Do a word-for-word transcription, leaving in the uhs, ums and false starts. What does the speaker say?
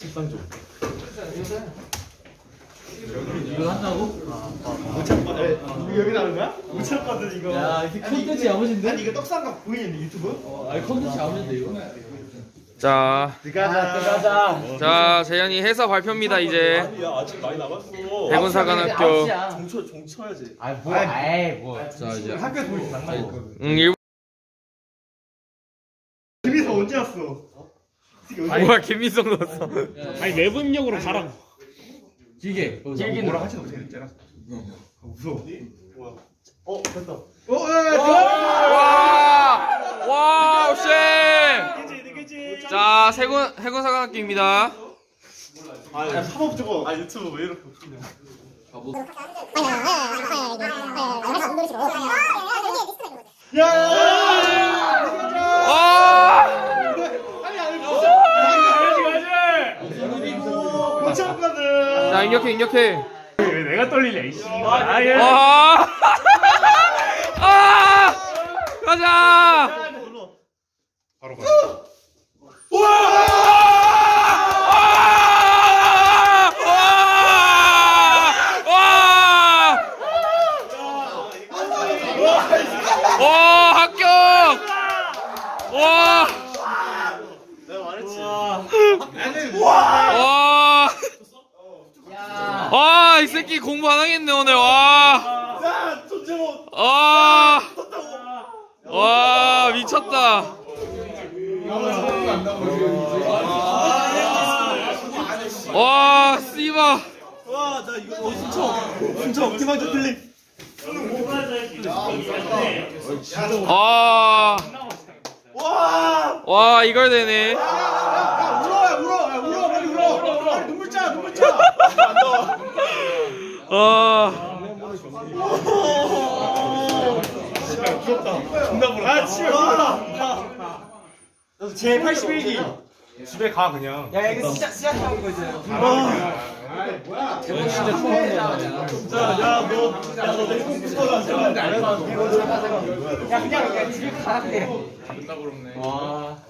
책상 좀. 이거 한다고? 못 참거든. 여기 나오는 거야? 못 참거든 이거. 야, 이게 컨텐츠 야무진데? 아니 이거 떡상각 보이는데 유튜브? 어, 아니 컨텐츠 야무진데 이거? 자, 들어가자. 자 재현이 해서 발표입니다 이제. 야 아직 많이 남았어. 대군사관학교. 종쳐 종쳐야지. 아 뭐? 아이 뭐? 자 이제. 학교에서 보이지 장난 있거든. 응 일. 집에서 언제 왔어? 뭐야 김민성 넣었어. 아니 내부 입력으로 가라고. 길게. 길게 뭐라 하지도 못해 진짜. 무서워. 어 됐다. 어, 와, 와우 씨. 자 해군 해군사관학교입니다. 아 팝업 저거. 아 유튜브 왜 이렇게 웃기냐. 야. 와. 못 참거든. 자 입력해 입력해. 왜 내가 떨리냐 이씨. 아 예. 와. 아. 가자. 바로 가. 와 합격! 와! 내가 말했지. 와! 와, 이 새끼 공부 안 하겠네 오늘. 와! 야, 존재못. 와! 와, 미쳤다. 와, 씨바. 와, 나 이거 어 순쳐. 순쳐 옵티마이저 클릭. 아, 와! 와 이걸 되네. 야, 울어, 야, 울어, 야, 울어, 빨리 울어. 빨리 눈물 짜, 눈물 짜. 아, 부럽다. 존나 부럽다. 아, 집에 가라. 제 팔십일 기. 집에 가 그냥. 야, 이거 시작 시작하고 이거 이제. 뭐야? 대본 진짜 처음 나왔냐? 야, 너, 야, 너 내 컴퓨터가 야, 그냥 그냥 집에 가라 그래. 답답 그렇네. 와.